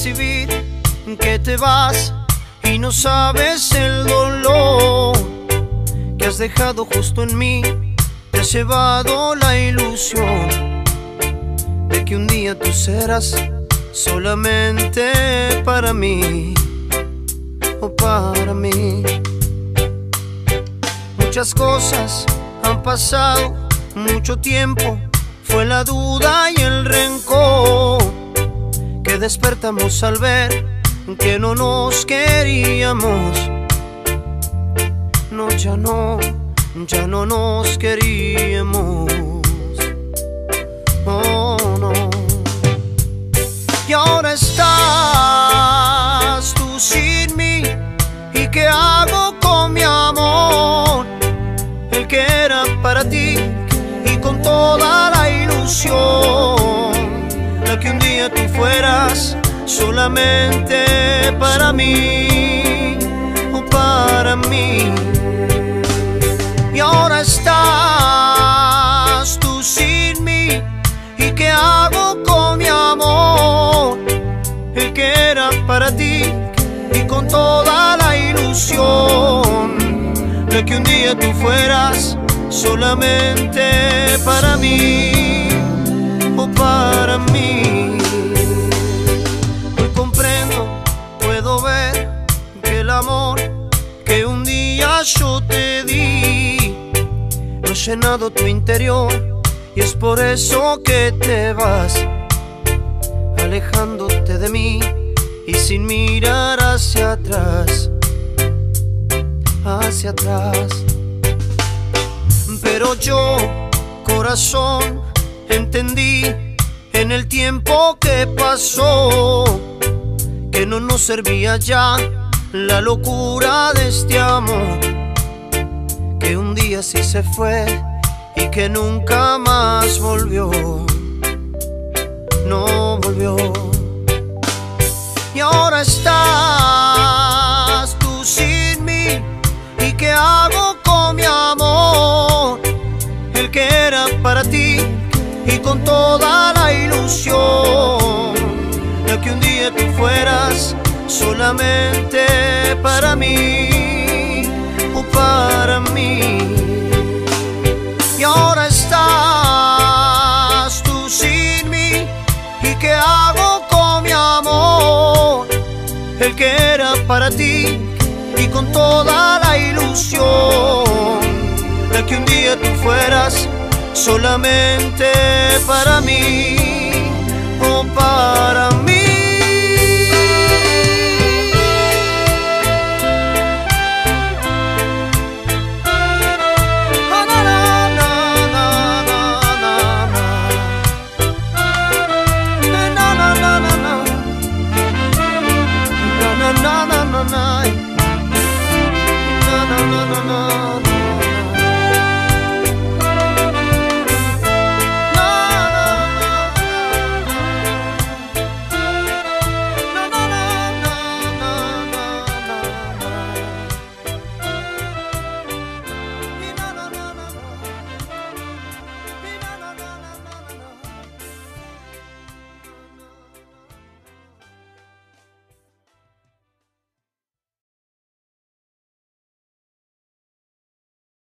percibir que te vas y no sabes el dolor que has dejado justo en mí. Te has llevado la ilusión de que un día tú serás solamente para mí, o para mí. Muchas cosas han pasado, mucho tiempo, fue la duda y el rencor que despertamos al ver que no nos queríamos. No, ya no nos queríamos. Oh, no. Y ahora estás tú sin mí. ¿Y qué hago con mi amor? El que era para ti y con toda la ilusión, la que un día tú fueras solamente para mí, o para mí. Y ahora estás tú sin mí. ¿Y qué hago con mi amor? El que era para ti y con toda la ilusión, la que un día tú fueras solamente para mí, o para mí. Hoy comprendo, puedo ver que el amor que un día yo te di no ha llenado tu interior, y es por eso que te vas alejándote de mí y sin mirar hacia atrás, hacia atrás. Pero yo, corazón, entendí en el tiempo que pasó que no nos servía ya la locura de este amor, que un día sí se fue y que nunca más volvió, no volvió. Y ahora estás tú sin mí. ¿Y qué hago con mi amor? El que era para ti y con toda la ilusión, la que un día tú fueras solamente para mí, o para mí. Y ahora estás tú sin mí. ¿Y qué hago con mi amor? El que era para ti y con toda la ilusión, la que un día tú fueras solamente para mí, o para mí. No.